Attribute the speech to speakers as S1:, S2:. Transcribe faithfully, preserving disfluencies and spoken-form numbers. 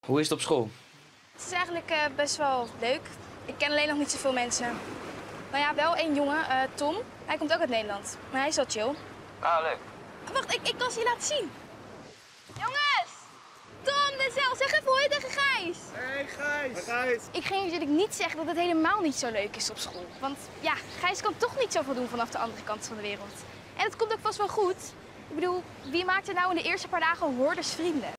S1: Hoe is het op school?
S2: Het is eigenlijk uh, best wel leuk. Ik ken alleen nog niet zoveel mensen. Maar ja, wel één jongen, uh, Tom. Hij komt ook uit Nederland. Maar hij is wel chill.
S1: Ah, leuk.
S2: Wacht, ik, ik kan ze je laten zien. Jongens! Tom, Denzel, zeg even hoi tegen Gijs.
S3: Hey Gijs! Hey Gijs!
S2: Ik ging natuurlijk niet zeggen dat het helemaal niet zo leuk is op school. Want ja, Gijs kan toch niet zoveel doen vanaf de andere kant van de wereld. En het komt ook vast wel goed. Ik bedoel, wie maakt er nou in de eerste paar dagen hordes vrienden?